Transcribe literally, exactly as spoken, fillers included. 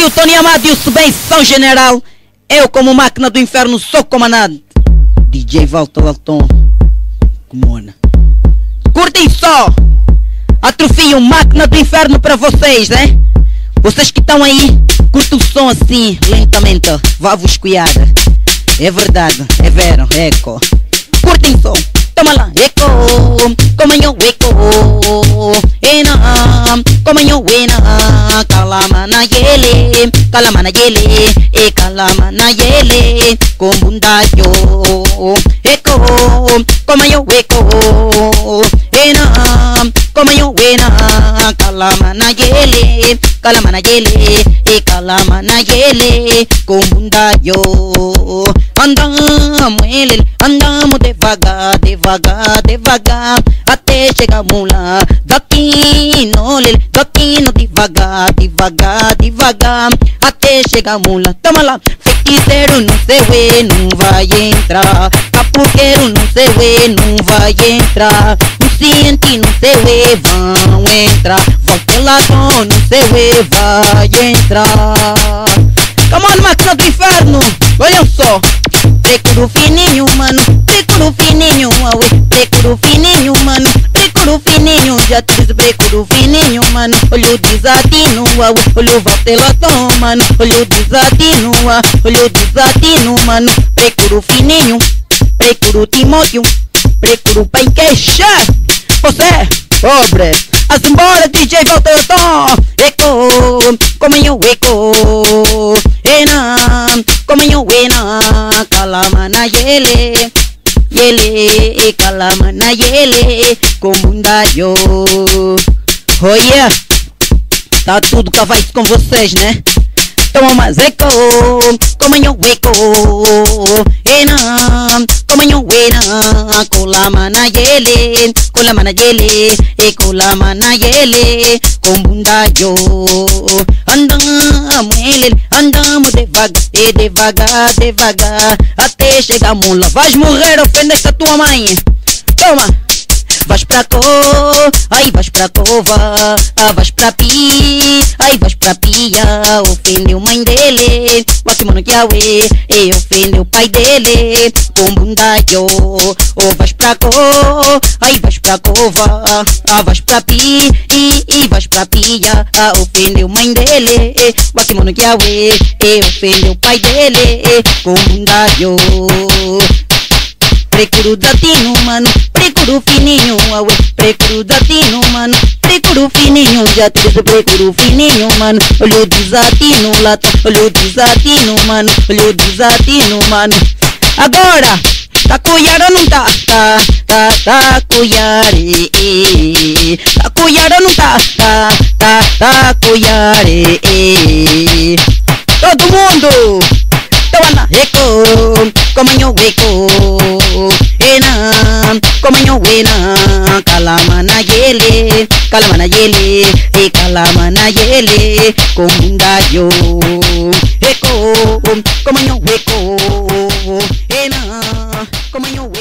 o Tony Amado e o Subvenção General. Eu, como máquina do inferno, sou comandante. D J Walter Alton. Comona. Curtem só. Atrofio máquina do inferno para vocês, né? Vocês que estão aí, curtam o som assim, lentamente. Vá vos cuidar. É verdade, é vero, eco. Curtem som. Toma lá, eco, como eu eco, ena, como eu ena, calama na yele, calama na yele, e calama na yele, com bunda yo, eco, como eu eco, ena, como eu ena, calama na yele, calama na yele, e calama na yele, com bunda yo, andamos ele, andamos devagar, devagar, devagar, até chegamos lá. Daqui no lele, daqui no devagar, devagar, devagar, até chegamos lá. Toma lá, feiticeiro no seu e não vai entrar, capoeiro no seu e não vai entrar, o ciente no seu e vão entrar, Voltelador no seu e vai entrar. Come on, máquina do inferno, olha só. Precuro fininho, mano, precuro fininho, auê, precuro fininho, mano, precuro fininho, já te disse precuro fininho, mano, olho desatino, auê, olho Voltelador, mano, olho desatino, olho desatino, mano, precuro fininho, precuro Timóteo, precuro pra enqueixar, você, pobre. As embora D J Walter, eco, como eu eco, ena, como eu ena, calama na yele, yele, calama na yele, como um daio. Oh yeah, tá tudo cavais com vocês, né? Toma mais eco, como eu eco, ena, como eu ena, colama na yele, colama na yele, e colama na yele, com bunda yo. Andamos ele, andamos devagar, e devagar, devagar, até chegamos lá. Vais morrer, ofendeste a tua mãe. Toma. Vais pra co, aí vais pra cova, ah, vais pra pi, aí vais pra pia, ofendeu mãe dele, bate mano que auê, e ofendeu o pai dele, com bunda yo, ou vais pra co, aí vais pra cova, ah, vais pra pi, e, e vais pra pia, ah, ofendeu mãe dele, bate mano que auê, e ofendeu o pai dele, com bunda yo. Precuro datino, mano, precuro fininho, auê, precuro datino, mano, precuro fininho, já te disse precuro fininho, mano, olho desatino, lata, olho desatino, mano, olho desatino, mano. Agora, tá cuiar ou não tá? Tá, tá, tá cuiar, e, e, tá cuiar ou não tá? Tá, tá, tá cuiar, e, e. Todo mundo! Toma eco, como eu eco, ena, como eu ena, calama na yele, calama na yele, e calama na yele, com bunda yo. Eco, como eu eco, ena, como eu